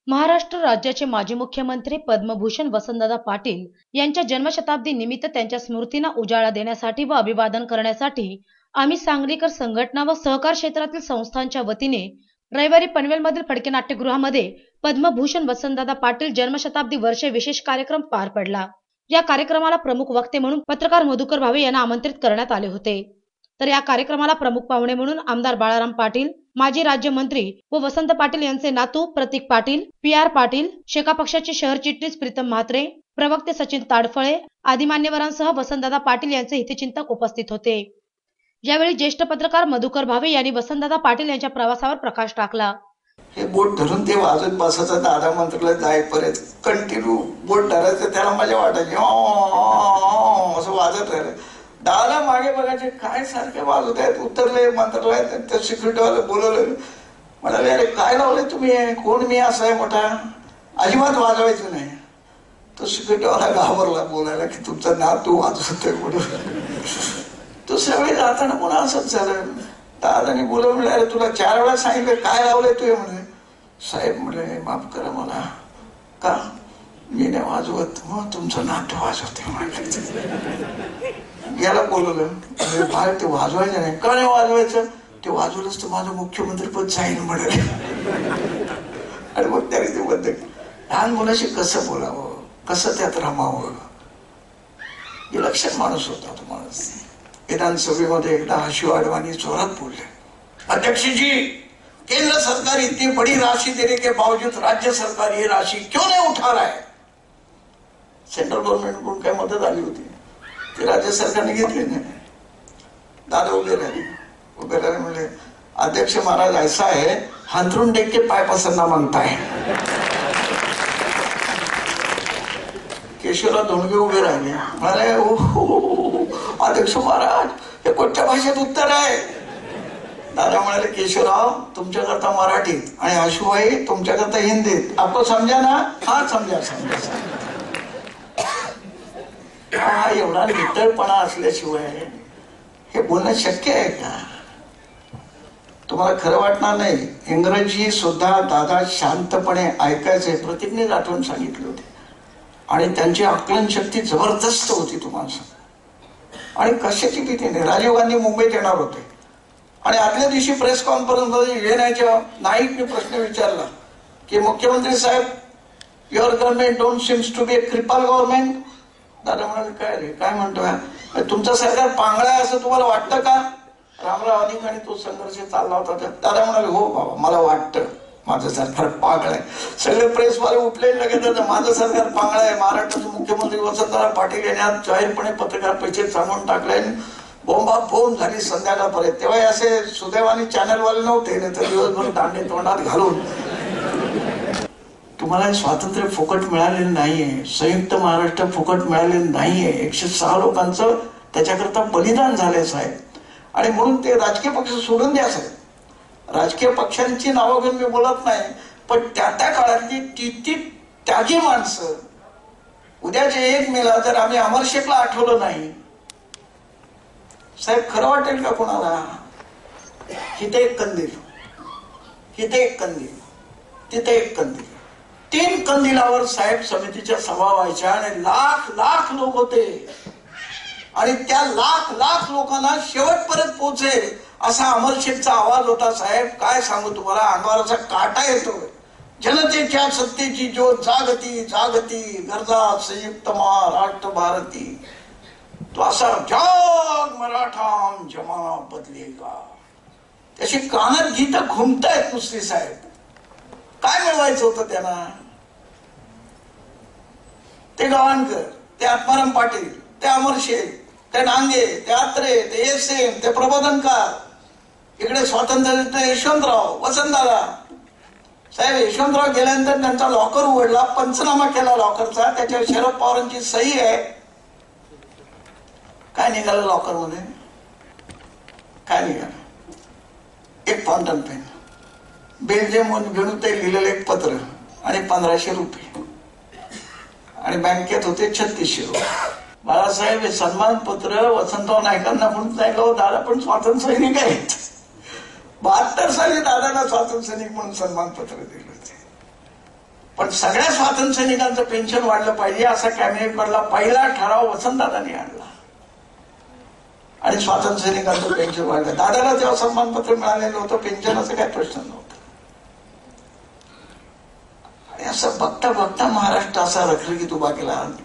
महाराष्ट्र राज्याचे माजी मुख्यमंत्री पद्मभूषण वसंतदादा पाटील यांच्या जन्मशताब्दी निमित्त त्यांच्या स्मृतींना उजाळा देण्यासाठी व अभिवादन करण्यासाठी आम्ही सांगलीकर संघटना व सहकार क्षेत्रातील संस्थांच्या वतीने रविवारी पनवेलमधील फडके नाट्यगृहामध्ये पद्मभूषण वसंतदादा पाटील जन्मशताब्दी वर्ष विशेष कार्यक्रम पार पडला। या कार्यक्रमाला प्रमुख वक्ते म्हणून पत्रकार मधुकर भावे यांना आमंत्रित करण्यात आले होते। तर या कार्यक्रमाला प्रमुख पाहुणे म्हणून आमदार बाळाराम पाटील, माजी राज्यमंत्री व वसंत पाटील यांचे नातू प्रतीक पाटील, PR पाटील, शेका पक्षाचे शहर चिटणीस प्रीतम म्हात्रे, प्रवक्ते सचिन ताडफळे आदी मान्यवरांसह वसंतदादा पाटील यांचे हितचिंतक उपस्थित होते। यावेळी ज्येष्ठ पत्रकार मधुकर भावे यांनी वसंतदादा पाटील यांच्या प्रवासावर प्रकाश टाकला। हे बोट धरून ते वाजत बसायचं दादा मंत्रालयात जाईपर्यंत कंटिन्यू बोट धरायचं, त्याला मजा वाटायची असं वाजत राहिलं। दादा मागे बघायचे काय सारखे वाजत आहेत, उतरले मंत्रालयात, त्या सिक्युरिटीवाला बोलवलं, म्हणाले अरे काय लावले तुम्ही, कोण मी असा आहे मोठा, अजिबात वाजवायचं नाही। तो सिक्युरिटीवाला घाबरला बोलायला की तुमचा नातू वाजवतोय म्हणून। दुसऱ्या वेळी जाताना पुन्हा असंच झालं, दादानी बोलवलं, म्हणे अरे तुला 4 वेळा सांगितलं काय लावलंय तू, म्हणे साहेब म्हणे माफ करा मला, का मी नाही वाजवत, मग तुमचं नाट्य वाजवते म्हटलं। याला बोलवलं, बाहेर ते वाजवायचं नाही, का नाही वाजवायचं, ते वाजवलंच तर माझं मुख्यमंत्री पद जाईल म्हणाले। आणि मग त्याने ते बंद केलं। लहान मुलाशी कसं बोलावं, कसं त्यात रमावं, विलक्षण माणूस होता तो माणूस। विधानसभेमध्ये एकदा आशु अडवाणी जोरात बोलले, अध्यक्ष जी केंद्र सरकार इतनी बड़ी राशि देने के बावजूद राज्य सरकार ये राशि क्यों नहीं उठा रहा है। सेंट्रल गवर्नमेंट कडून काय मदत आली होती, ती राज्य सरकारने घेतली नाही। दादा उभे राहिले म्हणले अध्यक्ष महाराज ऐसा है हाथरून देख के पाय पसरना मांगता है। केशवराव धोंडगे उभे राहिले, म्हणाले अध्यक्ष महाराज हे कोणत्या भाषेत उत्तर आहे। दादा म्हणाले केशवराव तुमच्याकरता मराठीत आणि आशुबाई तुमच्याकरता हिंदीत, आपको समजा ना, हा समजा समजा। हा एवढा नितळपणा असल्याशिवाय हे बोलणं शक्य आहे का। तुम्हाला खरं वाटणार नाही, इंग्रजी सुद्धा दादा शांतपणे ऐकायचे, प्रतीकने आठवण सांगितली होती, आणि त्यांची आकलन शक्ती जबरदस्त होती तुम्हाला सांग। आणि कशाची भीती नाही। राजीव गांधी मुंबईत येणार होते आणि आदल्या दिवशी प्रेस कॉन्फरन्स मध्ये येण्याच्या नाईकने प्रश्न विचारला की मुख्यमंत्री साहेब your government don't seems to be a cripple government. दादा म्हणाले काय रे काय म्हणतोय, तुमचं सरकार पांगळा आहे असं तुम्हाला वाटतं का। रामराव अनिक आणि तो संघर्ष चालला होता। दादा म्हणाले हो बाबा मला वाटतं माझं सरकार पागळ आहे। सगळे प्रेसवाले उठले लगेच माझं सरकार पागळ आहे। महाराष्ट्राचे मुख्यमंत्री वसंतदादा पाटील यांनी आज जाहीरपणे पत्रकार परिषद सांगून टाकले, बोंबा बोंब झाली संध्याकाळपर्यंत। तेव्हा असे सुदैवाने चॅनलवाले नव्हते, नाही तर दिवसभर दांडे तोंडात घालून। तुम्हाला स्वातंत्र्य फुकट मिळालेलं नाहीये, संयुक्त महाराष्ट्र फुकट मिळालेलं नाहीये। 106 लोकांचं त्याच्याकरता बलिदान झालंय साहेब, आणि म्हणून ते राजकीय पक्ष सोडून द्या साहेब। राजकीय पक्षांची नावं घेऊन मी बोलत नाही, पण त्या काळातली ती त्यागी माणसं उद्याच्या 1 मेला जर आम्ही अमर शेखला आठवलं नाही साहेब, खरं वाटेल का कोणाला। इथे एक कंदील, इथे एक कंदील, तिथे एक कंदील, 3 कंदिलावर साहेब समितीच्या सभा व्हायच्या आणि लाख लाख लोक होते, आणि त्या लाख लाख लोकांना शेवटपर्यंत पोहोचेल असा अमर शेखचा आवाज होता साहेब। काय सांगू तुम्हाला, अंगावरचा काटा येतो। जनतेच्या सत्तेची ज्योत जागती जागती, गरजा संयुक्त महाराष्ट्र भारती, तो असा जाग मराठाम जमाना बदलेगा, त्याची कानात गीत घुमतायत नुसती साहेब। काय मिळवायचं होतं त्यांना, ते गवाणकर, ते आत्माराम पाटील, ते अमर शेख, ते डांगे, ते आत्रे, ते एसएम, ते प्रबोधनकार, इकडे स्वातंत्र्य यशवंतराव वसंतदादा साहेब। यशवंतराव गेल्यानंतर त्यांचा लॉकर उघडला, पंचनामा केला लॉकरचा, त्याच्यावर शरद पवारांची सही आहे। काय निघालं लॉकर मध्ये, काय निघालं, एक फाउंटन पेन, बेल्जियम विणूते लिहिलेलं एक पत्र आणि 1500 रुपये, आणि बँकेत होते 3600 रुपये। बाळासाहेब हे सन्मान पत्र वसंतराव नाईकांना म्हणून सांगितलं, दादा पण स्वातंत्र्य सैनिक आहेत। 72 साली दादाला स्वातंत्र्य सैनिक म्हणून सन्मान पत्र दिले होते। पण सगळ्या स्वातंत्र्य सैनिकांचं पेन्शन वाढलं पाहिजे असा कॅबिनेटमधला पहिला ठराव वसंतदादांनी आणला आणि स्वातंत्र्य सैनिकांचं पेन्शन वाढलं. दादाला तेव्हा सन्मानपत्र मिळालेलं होतं, पेन्शनाचा काही प्रश्न नव्हता. आणि असं बघता बघता महाराष्ट्र असा रखरखीत उभा केला.